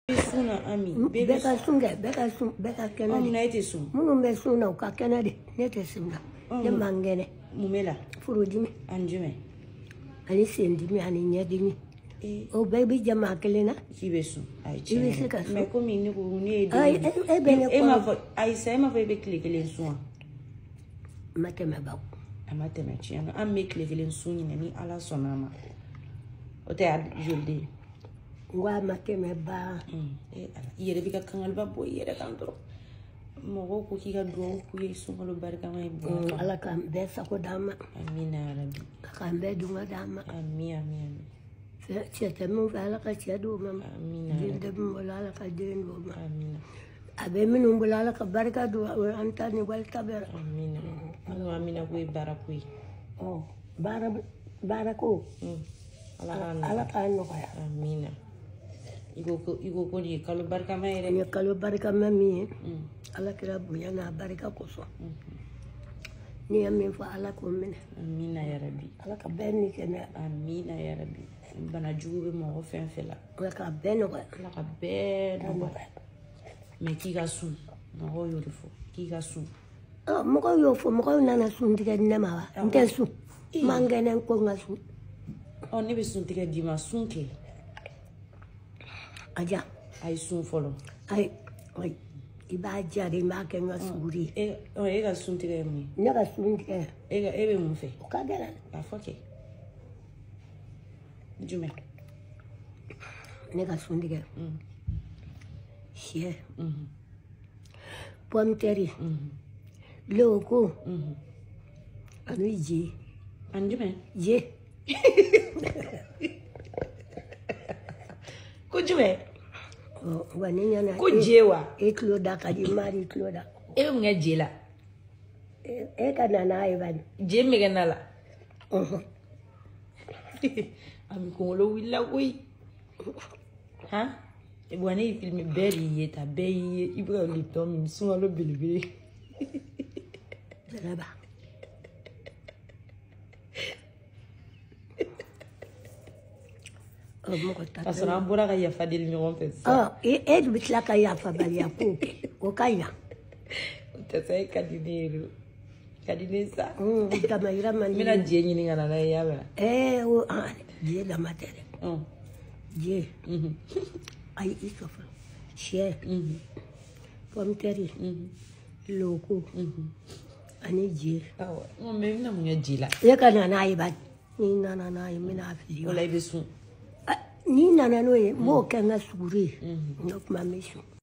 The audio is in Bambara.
Suna ami. Beka sunge, beka kene. Na ite sun. Mungu be suna uka kene de. Nete suna. Ne mangene. Mumela. Furudimi. Anjume. Ani sendimi ani nyadimi. O baby jama kelena. Kibesu. Ai che. Ibe sika so. Me komi ni ko ni e. Ai e bene ko. E ma fo ai sai ma fo be klikelen suwa. Mate me ba. Amate me chi ana am me klikelen suni ni ala sonama. O te ad jolde. Wa mate me ba. Yere bi ka kangal ba boy yere kan dro. Mo ko ki ga do ku ye sungalo barka mai bo. Ala kan be sa ko dama. Amina rabbi. Kan be dunga dama. Amin. Cete mun ala ka cedo mama. Amina. Dinde mun ala ka den do mama. Amina. Abe minum ala ka barka do antani wal tabera. Amina. Amina ko barakui. Oh, barako. Ala ka no kaya. Amina. Igo ko ni kalau barka mai re. Ni kalau barka mami. Ala kira bunya na barka ko so. Ni amin fa ala ko min. Amina ya rabbi. Ala ka ben ni kena. Amina ya rabbi. Bana jugu be mo fen fela. Ala ka ben ko. Ala ka ben ko. Me ki ga su. Mo yo rifo. Ki ga su. Oh, mo ko yo fo mo ko nana su ndike nema wa. Nte su. Mangene ko ngasu. Oh, ni be sun tige di ma sunke. Aja. Ai sun folo. Ai. Oi. Iba jari ma ke ngasuri. E ga sun tige mi. Ne ga sun ke. E be mun fe. O ka dela. A foke. Jume. Ne ga sun tige. She. Pomteri. Loko. Anu je. Anjume. Je. Kujume. Wani nyana. Kujewa. Ekloda kadi mari ekloda. E mga jela. E kana na ibani. Je mega nala. Ami kongolo willa koi. Ha? E bwani filmi beri yeta beyi ibra lipton mi sunga lo bilibili. Laba. Asana bora ka yafa del ñogon fe sa. Ah, e du bitla ka yafa bali ya kuke. O kaya. Tese kadinero. Kadine sa. Tamayira man. Mina je ñini ngana na yawa. O je la matere. Je. Ai isofa. She. Pomteri. Loko. Ani je. Awa. Mo me mina mu je la. E kana na iba. Ni nana na mina afili. Ola ibe sun. Ni nana no e mo kenga suri. No kuma mishu.